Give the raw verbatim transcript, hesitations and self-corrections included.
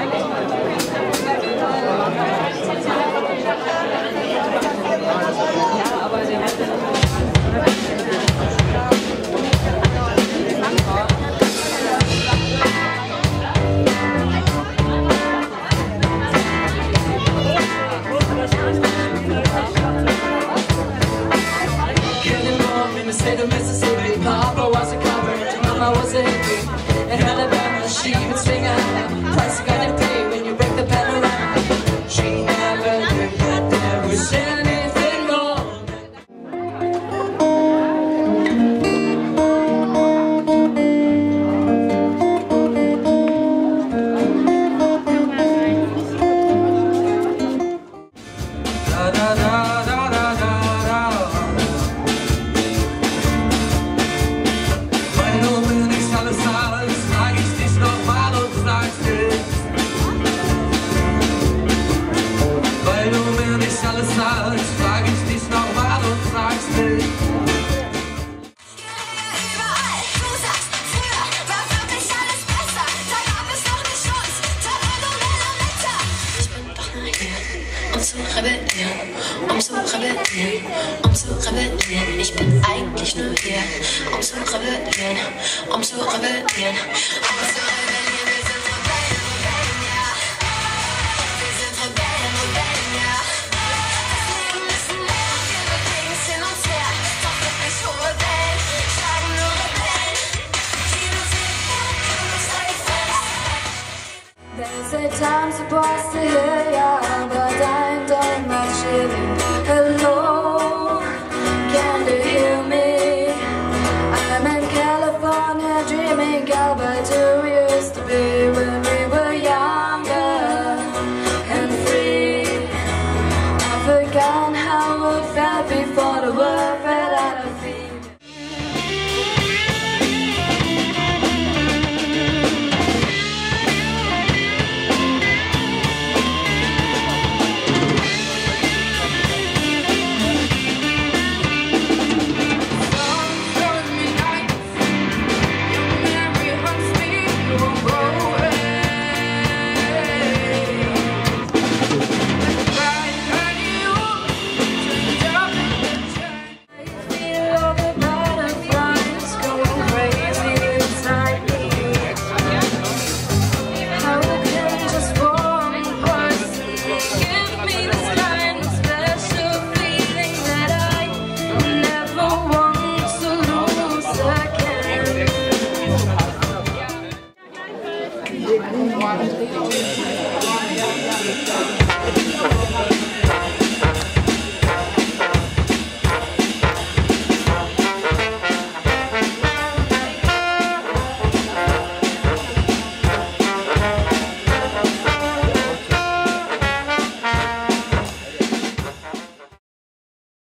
Um zu rebellieren, um zu rebellieren. Ich bin eigentlich nur hier, um zu rebellieren, um zu rebellieren, um zu rebellieren. Wir sind Rebellen, Rebellen, ja. Wir sind Rebellen, Rebellen, ja. Das Leben ist ein Meer, wir bewegen es hin und her. Doch wirklich hohe Wellen, schlagen nur Rebellen. Die Musik, das steigt fest. They say time's supposed to heal ya, but I ain't done much healing. Hello, can you hear me? I'm in California dreaming about who we used to be when we were younger and free. I've forgotten how it felt before the world fell out of feet. Thank you.